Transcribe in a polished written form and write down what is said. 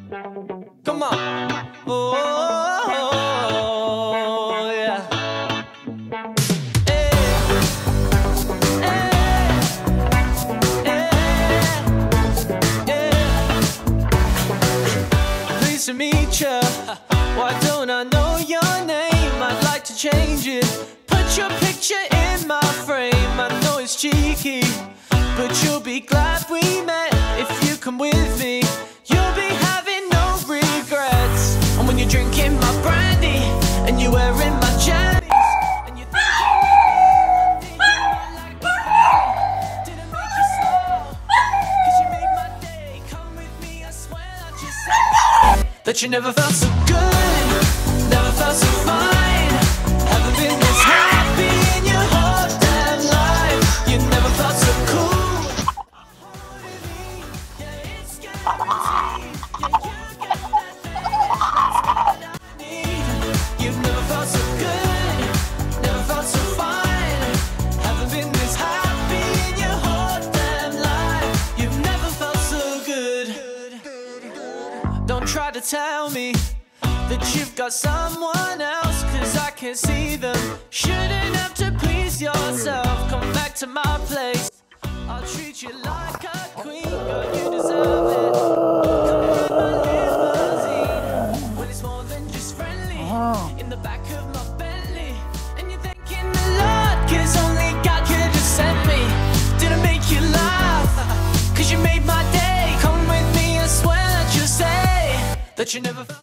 Come on. Oh, yeah. Hey. Hey. Hey. Yeah. Pleased to meet ya. Why don't I know your name? I'd like to change it. Put your picture in my frame. I know it's cheeky, but you'll be glad we met. If you come with me, you'll be having no regrets. And when you're drinking my brandy and you're wearing my jammies, and you think didn't make you slow, 'cause you made my day. Come with me, I swear I just said that you never felt so good, never felt so fine. Haven't been this happy in your whole damn life. You never felt so cool. You've never felt so good, never felt so fine. Haven't been this happy in your whole damn life. You've never felt so good. Don't try to tell me that you've got someone else, 'cause I can't see them. Shouldn't have to please yourself. Come back to my place, I'll treat you like a queen. Girl, you deserve it. Come in my limousine, when it's more than just friendly. In the back of my Bentley, and you're thanking the Lord, 'cause only God could have sent me. Didn't make you laugh, 'cause you made my day. Come with me, I swear that you'll say that you never felt